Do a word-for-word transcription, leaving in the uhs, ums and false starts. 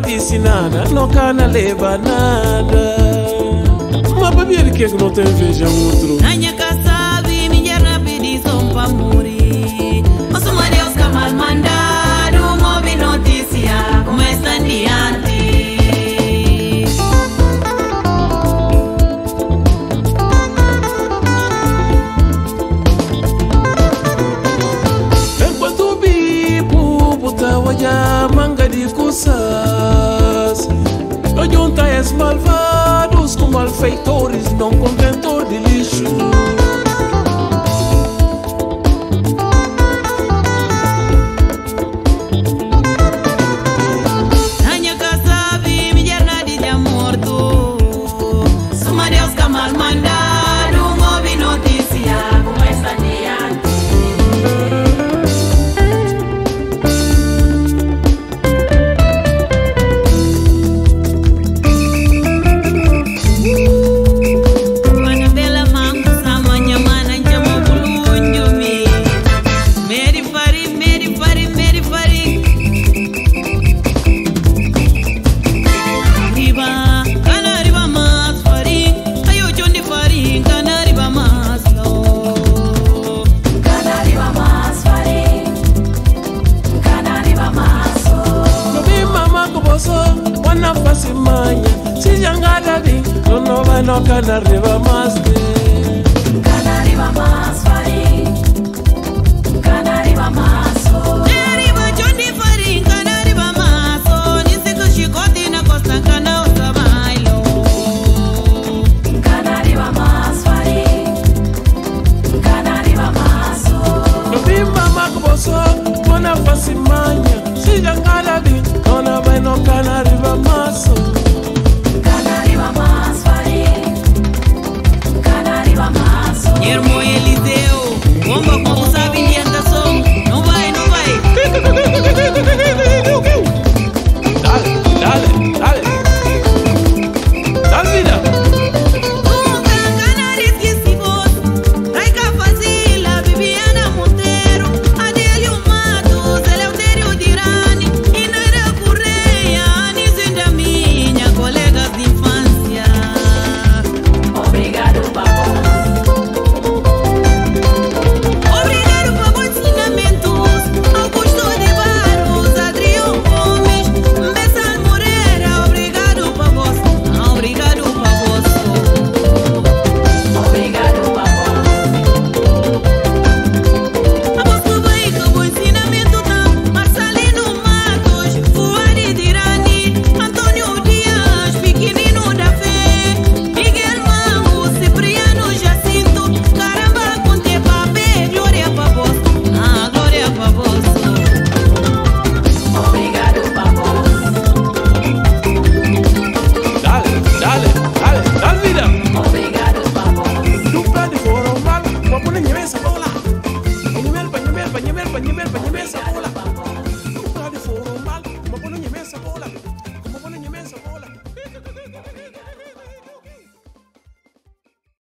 disse nada, não cana leva nada. Mas para ver que é que não tem veja outro. Nanha casabi, minha rapidinho para morrer. Mas uma Deus que mal mandado, move notícia, como está diante. Enquanto bipo, puta olha manga de coisas. Eu junta es malvados com malfeitores, não contentor de lixo. Nanha casabi, minha radinha morto. Suma Deus que mal mandado, move notícia, como está diante. Wana fasi manya, si jangada bi, no no va no cana arriba más de. Cana arriba más fari, cana arriba más oh. Arriba Johnny fari, cana arriba más oh. Ni se que chicote na costa cana osa bailo. Cana arriba más fari, cana arriba más oh. No bi mama kuboso, wana fasi manya, si jangada bi, no no va no cana arriba.